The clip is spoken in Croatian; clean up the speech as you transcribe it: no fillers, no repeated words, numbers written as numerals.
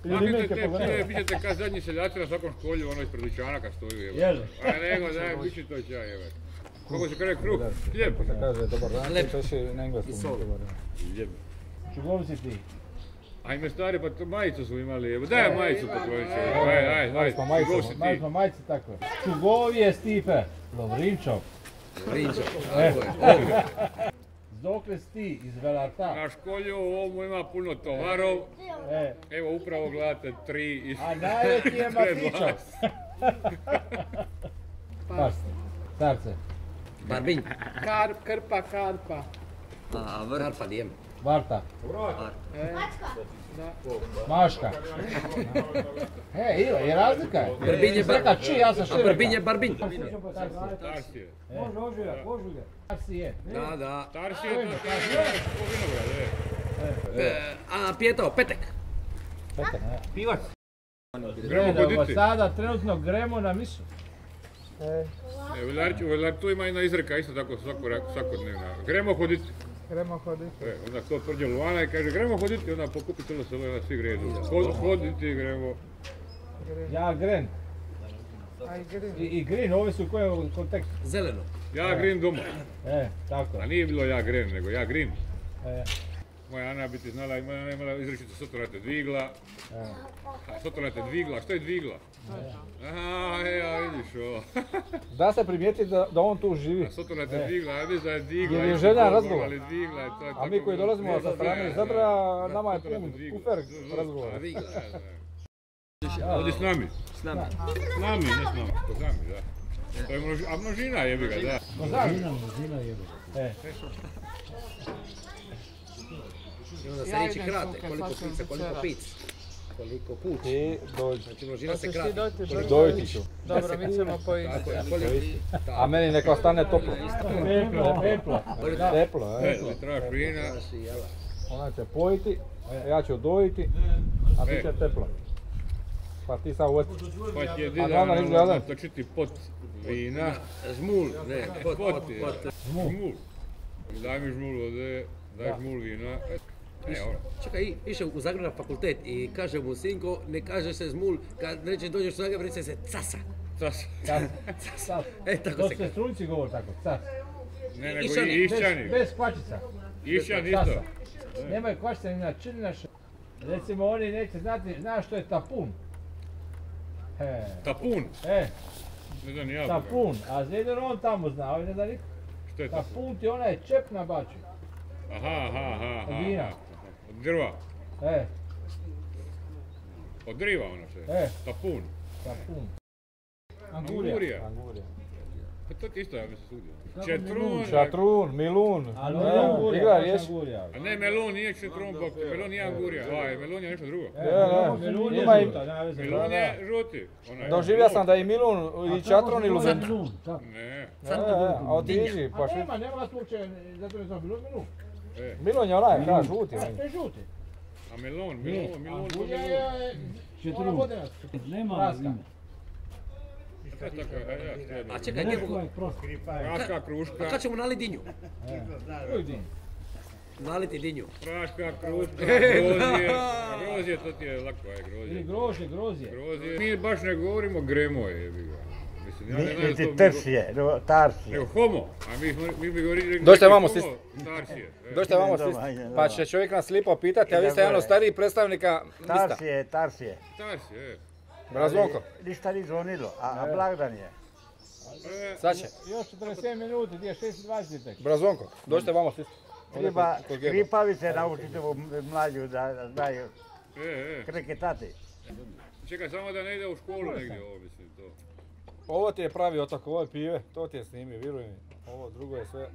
Bit ćete kao zadnji seljaci na svakom školju, ono ispred dućana kad stoju, evo. Jel? A nego, daj, bit će to čaj, evo. Kako se kaže kruh? Hljeb. Kaže dobar dan, to će na engleskom. Hljeb. Čugovci ti. Ajme stari, pa to majicu su imali, evo. Daj majicu pokloniću. Aj, Mali smo majice takve. Čugovije Stipe. Lovrinčov. Lovrinčov, tako je. Dokle si ti iz Velata? Na školju u ovom ima puno tovarov. Evo upravo gledate 3 A najveći je Matičov. Starce. Barbinj. Krpa, karpa. Karpa dijem. Varta. Mačka. Maška. Je razlika. Brbinj je Či, ja sam što rekao. Brbinj je barbinj. Tarsije. Može oživlja, požulja. Tarsije. Da. Tarsije je to vinograd, A Pijetao, petek. Pivac. Gremo hoditi. Sada trenutno gremo na misu. U Velartu ima jedna izreka isto tako svakodnevna. Gremo hoditi. Gremo hoditi. Onda to tvrđe Luana i kaže gremo hoditi, onda pokupi celo selo i onda svi gredu. Hoditi, gremo. Ja gren. A i grin. I grin, ovi su u kojem kontekstu? Zeleno. Ja grin doma. Tako. A nije bilo ja gren, nego ja grin. Moja Ana bi ti znala, imala izrečicu sotonate dvigla. Sotonate dvigla, što je dvigla? Aha, ja vidiš ovo. Da se primijeti da on tu živi. Sotonate dvigla, ja mislim da je digla. Jer je želja razgovor. A mi koji dolazimo sa strane Zadra, nama je pun kufer razgovora. Ovdje s nami. S nami. S nami, ne s nama, s nami, da. To je množina jebi ga, da. Množina jebi ga. I onda se riječi krate, koliko pizza, koliko pic. Koliko puć. I dođi. Znači množina se krate. Dojti ću. Dobro, mi ćemo pojiti. A meni neka ostane toplo. Peplo. Teplo, Trebaš vina. Ona će pojiti, ja ću dojiti, a ti će teplo. Pa ti sad uvesti. Pa ti je dida točiti pot vina. Žmul, ne, pot. Žmul. Daj mi žmul vode, daj žmul vina. Čekaj, išao u Zagreb na fakultet i kaže mu sinko, ne kaže se žmul, kad neće dođeš u Zagreb, reće se casa. Casa. Tako To se se kaže. strunci govor tako, cas. Ne, nego išćani. Bez kvačica. Išćan isto. Nemaju kvačica ni na č, ni na š. Recimo oni neće znati, znaš što je tapun? Tapun? Ne znam ni ja. Tapun, a jedino on tamo zna, ali ne zna niko. Što je tapun? Tapun ti onaj čep na baču. Aha. Od vina. Od drva. Od driva ono što je. Tapun. Tapun. Angurija. Pa to ti isto ja mislim svugdje. Čatrun, milun. Ali on je angurija, baš angurija. A ne, melon nije četrun, melon nije angurija. Melon je nešto drugo. Melun je žuta, nema veze. Melon je žuti. Doživio sam da je milun i čatrun i luzen. Ne. A otiži, pa što? Nema slučaja, zato ne znam, milun. Milun je onaj, kada, žuti. To je žuti. A melon. Angurija je... Četrun. Nema vina. A čekaj, njegu... Praška kruška. A kad ćemo naliti dinju? Naliti dinju. Praška kruška, grozije, to ti je lako, grozije. Ili grozije. Mi baš ne govorimo gremoje, jebi ga. Niti trsije, tarsije. Nego homo, a mi bi govorili... Dođite vamo svi. Tarsije. Dođite vamo svi. Pa će čovjek nas lipo pitati, a vi ste jedan od starijih predstavnika mista. Tarsije. Tarsije, Brazonko. Ništa ni zvonilo, a blagdan je. Sad će. Još 47 minuti, gdje je 6:20 tek. Brazonko, dođite vamo svi. Treba kripavice naučiti ovu mlađu da znaju kreketati. Čekaj, samo da ne ide u školu negdje ovo, mislim, to. Ovo ti je pravi otok, ovo je pive, to ti je snimi, vjeruj mi. Ovo drugo je sve